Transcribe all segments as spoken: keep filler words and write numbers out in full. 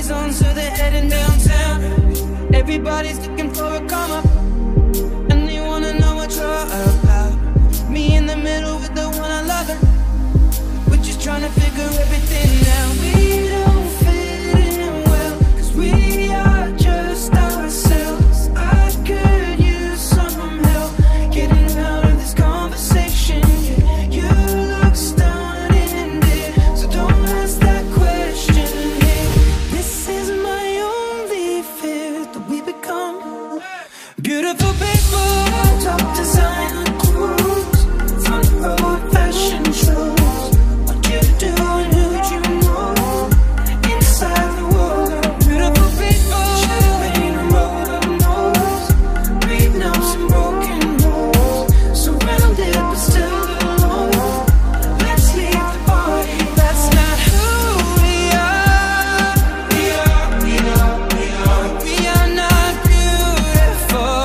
lights on, so they're heading downtown. Everybody's looking for a come up, and they wanna know what you're about. Me in the middle with the one I love her. We're just trying to figure everything out. We don't fit in well, cause we are just ourselves. I could use some help getting out of this conversation. Yeah, you look stunning, dear, so don't ask that question. Yeah, this is my only fear, that we become beautiful people. Top designer clothes, front row at fashion shows. What you doing, who'd you know? Inside the world of beautiful people. Champagne and rolled up nose, breathing up some broken holes. Surrounded but still alone. Let's leave the party. That's not who we are. We are, we are, we are. We are not beautiful.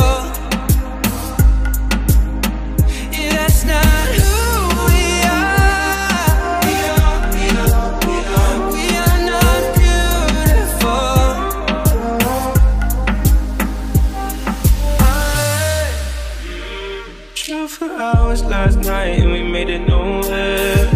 Yeah, that's not who we are. We are, we are, we are. We are not beautiful. I drove for hours last night and we made it nowhere.